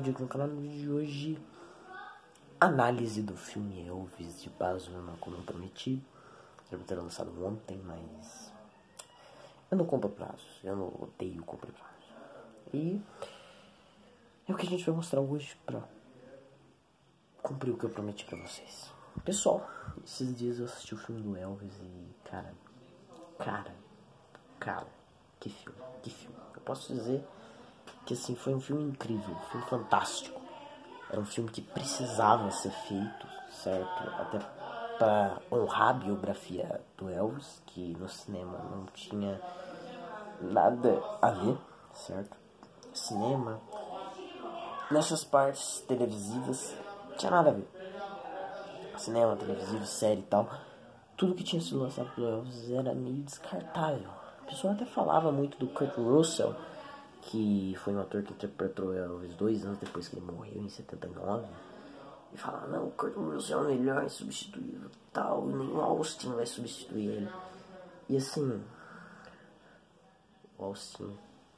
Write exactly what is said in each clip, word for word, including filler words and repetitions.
vídeo aqui no canal. No vídeo de hoje, análise do filme Elvis de Baz Luhrmann, como eu prometi. Deve ter lançado ontem, mas eu não compro prazos, eu não odeio comprar prazos. E é o que a gente vai mostrar hoje pra cumprir o que eu prometi pra vocês. Pessoal, esses dias eu assisti o filme do Elvis e, cara, cara, cara, que filme, que filme. Eu posso dizer que, assim, foi um filme incrível, um filme fantástico. Era um filme que precisava ser feito, certo? Até para honrar a biografia do Elvis, que no cinema não tinha nada a ver, certo? Cinema, nessas partes televisivas, não tinha nada a ver. Cinema, televisivo, série e tal, tudo que tinha sido lançado pelo Elvis era meio descartável. A pessoa até falava muito do Kurt Russell, que foi um ator que interpretou Elvis dois anos depois que ele morreu, em setenta e nove. E falava, não, o Kurt Russell é o melhor, é substituível, tal, nem o Austin vai substituir ele. E assim, o Austin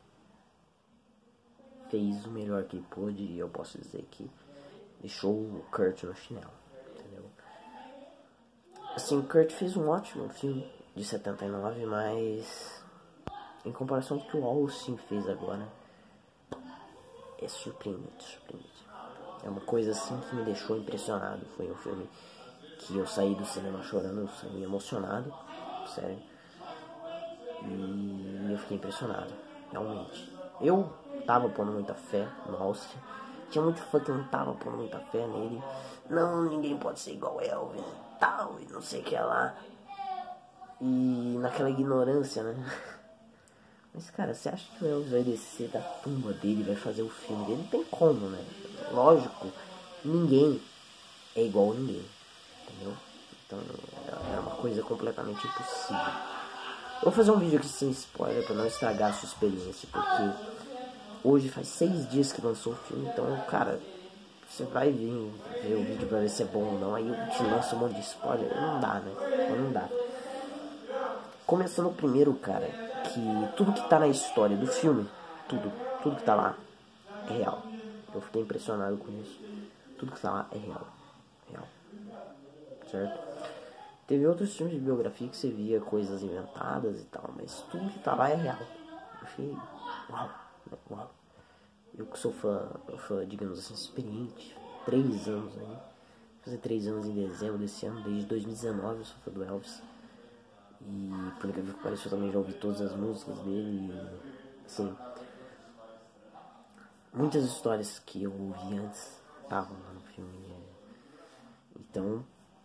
fez o melhor que ele pôde, e eu posso dizer que deixou o Kurt no chinelo, entendeu? Assim, o Kurt fez um ótimo filme de setenta e nove, mas em comparação com o que o Austin fez agora, é surpreendente, surpreendente. É uma coisa assim que me deixou impressionado. Foi um filme que eu saí do cinema chorando, eu saí emocionado, sério. E eu fiquei impressionado, realmente. Eu tava pondo muita fé no Austin. Tinha muito fã que não tava pondo muita fé nele. Não, ninguém pode ser igual Elvis e tal, e não sei o que lá. E naquela ignorância, né? Mas, cara, você acha que o Elvis vai descer da tumba dele e vai fazer o filme dele? Não tem como, né? Lógico, ninguém é igual a ninguém, entendeu? Então, é uma coisa completamente impossível. Eu vou fazer um vídeo aqui sem spoiler pra não estragar a sua experiência, porque hoje faz seis dias que lançou o filme, então, cara, você vai vir ver o vídeo pra ver se é bom ou não, aí eu te lanço um monte de spoiler, não dá, né? Não dá. Começando primeiro, cara, que tudo que tá na história do filme, tudo, tudo que tá lá é real. Eu fiquei impressionado com isso. Tudo que tá lá é real. Real. Certo? Teve outros filmes de biografia que você via coisas inventadas e tal, mas tudo que tá lá é real. Eu fiquei, uau, uau. Eu que sou fã, fã, digamos assim, experiente, três anos aí. Vou fazer três anos em dezembro desse ano, desde dois mil e dezenove eu sou fã do Elvis. E por incrível que pareça, eu também já ouvi todas as músicas dele. E, assim, muitas histórias que eu ouvi antes estavam lá no filme. Então,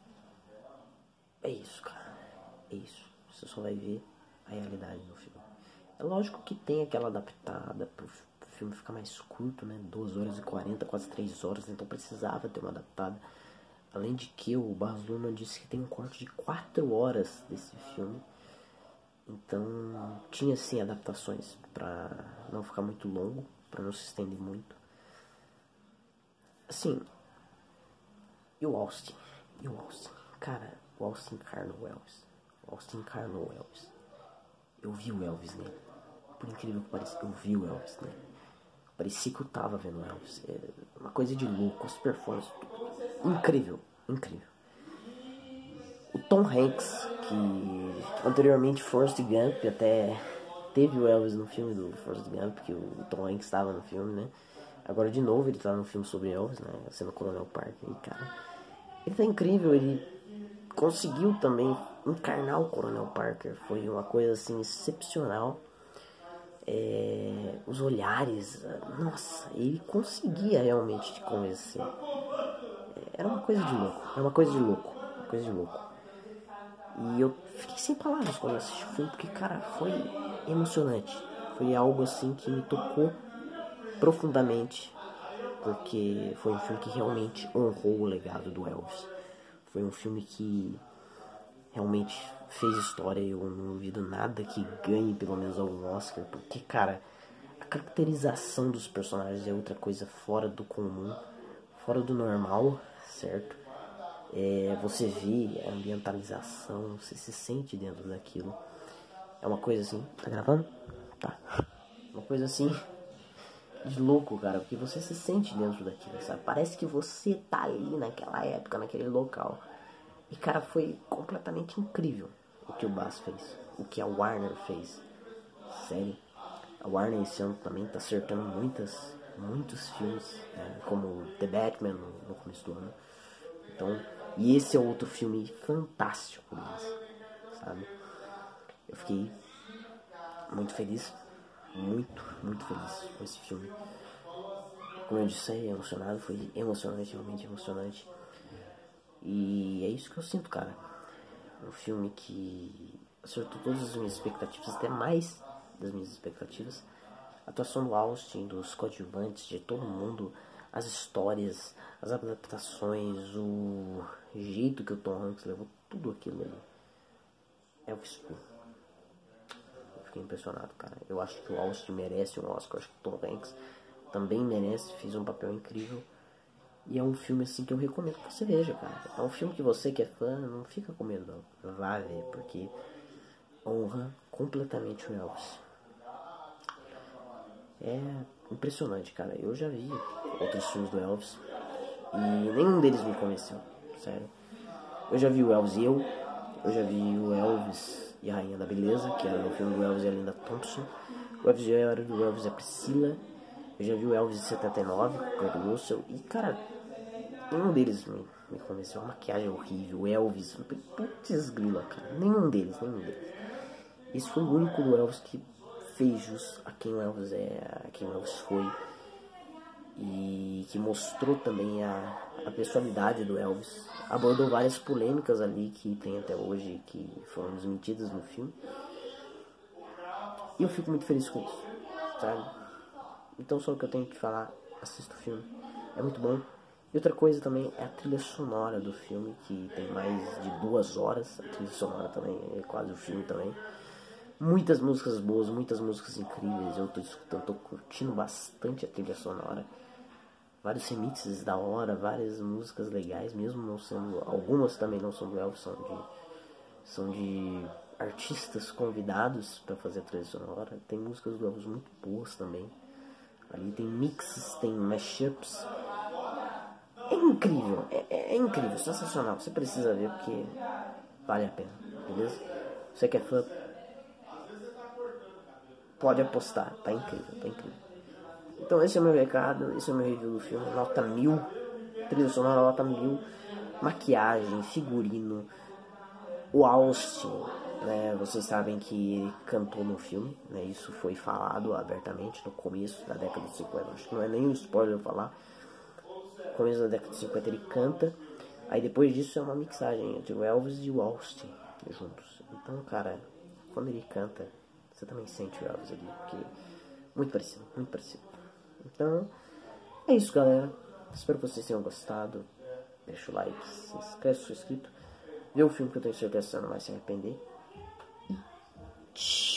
é isso, cara. É isso. Você só vai ver a realidade do filme. É lógico que tem aquela adaptada pro filme ficar mais curto, né? duas horas e quarenta, quase três horas. Então precisava ter uma adaptada. Além de que o Baz Luhrmann disse que tem um corte de quatro horas desse filme. Então, tinha sim adaptações pra não ficar muito longo, pra não se estender muito. Assim, e o Austin? E o Austin? Cara, o Austin encarnou o Elvis. O Austin encarnou o Elvis. Eu vi o Elvis nele. Por incrível que pareça, eu vi o Elvis nele. Parecia que eu tava vendo o Elvis. É uma coisa de louco, as performances. Incrível, incrível. O Tom Hanks, que anteriormente Forrest Gump, até teve o Elvis no filme do Forrest Gump, que o Tom Hanks estava no filme, né? Agora de novo ele tá no filme sobre Elvis, né? Sendo Coronel Parker, e cara, ele tá incrível, ele conseguiu também encarnar o Coronel Parker, foi uma coisa assim excepcional. É, os olhares, nossa, ele conseguia realmente te convencer. É, era uma coisa de louco, era uma coisa de louco, uma coisa de louco. E eu fiquei sem palavras quando eu assisti o filme, porque, cara, foi emocionante. Foi algo assim que me tocou profundamente, porque foi um filme que realmente honrou o legado do Elvis. Foi um filme que realmente fez história e eu não duvido nada que ganhe pelo menos algum Oscar, porque, cara, a caracterização dos personagens é outra coisa fora do comum, fora do normal, certo? É, você vê a ambientalização, você se sente dentro daquilo. É uma coisa assim, tá gravando? Tá. Uma coisa assim de louco, cara, porque você se sente dentro daquilo, sabe? Parece que você tá ali naquela época, naquele local. E, cara, foi completamente incrível o que o Bass fez, o que a Warner fez. Sério, a Warner esse ano também tá acertando muitas, muitos filmes, né? Como The Batman no, no começo do ano. Então, e esse é outro filme fantástico deles, sabe? Eu fiquei muito feliz, muito, muito feliz com esse filme. Como eu disse, é emocionado, foi emocionante, realmente emocionante. E é isso que eu sinto, cara. Um filme que acertou todas as minhas expectativas, até mais das minhas expectativas. A atuação do Austin, dos coadjuvantes, de todo mundo, as histórias, as adaptações, o jeito que o Tom Hanks levou tudo aquilo ali. Elvis Presley. Eu fiquei impressionado, cara. Eu acho que o Austin merece um Oscar, eu acho que o Tom Hanks também merece, fez um papel incrível. E é um filme assim que eu recomendo que você veja, cara. É um filme que você que é fã, não fica com medo não. Vá ver, porque honra completamente o Elvis. É impressionante, cara. Eu já vi outros filmes do Elvis e nenhum deles me convenceu, sério. Eu já vi o Elvis e eu, eu já vi o Elvis e a Rainha da Beleza, que era o filme do Elvis e a Linda Thompson. O Elvis e eu era do Elvis e a Priscila. Eu já vi o Elvis de setenta e nove, com o Kurt Russell. E, cara, nenhum deles me, me convenceu. A maquiagem é horrível, o Elvis, putz grila, cara. Nenhum deles, nenhum deles. Esse foi o único do Elvis que fez jus a quem o Elvis é, a quem o Elvis foi. E que mostrou também a, a personalidade do Elvis. Abordou várias polêmicas ali que tem até hoje, que foram desmentidas no filme. E eu fico muito feliz com isso, sabe? Então só o que eu tenho que falar, assista o filme, é muito bom. E outra coisa também é a trilha sonora do filme, que tem mais de duas horas. A trilha sonora também é quase o filme também. Muitas músicas boas, muitas músicas incríveis. Eu tô escutando, tô curtindo bastante a trilha sonora. Vários remixes da hora, várias músicas legais, mesmo não sendo... Algumas também não são do Elvis, são de, são de artistas convidados para fazer a trilha sonora. Tem músicas do Elvis muito boas também. Ali tem mixes, tem mashups. É incrível, é, é, é incrível, sensacional. Você precisa ver porque vale a pena, beleza? Você que é fã, pode apostar, tá incrível, tá incrível. Então esse é o meu recado, esse é o meu review do filme. Nota mil, trilha sonora nota mil, maquiagem, figurino, o Austin, né? Vocês sabem que ele cantou no filme, né? Isso foi falado abertamente no começo da década de cinquenta. Acho que não é nenhum spoiler eu falar. No começo da década de cinquenta ele canta. Aí depois disso é uma mixagem entre o Elvis e o Austin juntos. Então, cara, quando ele canta, você também sente o Elvis ali, porque muito parecido, muito parecido. Então, é isso, galera. Espero que vocês tenham gostado. Deixa o like, se inscreve se for inscrito. Vê o filme que eu tenho certeza que você não vai se arrepender. E tchau.